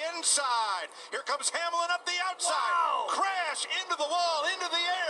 inside. Here comes Hamlin up the outside. Wow. Crash into the wall, into the air.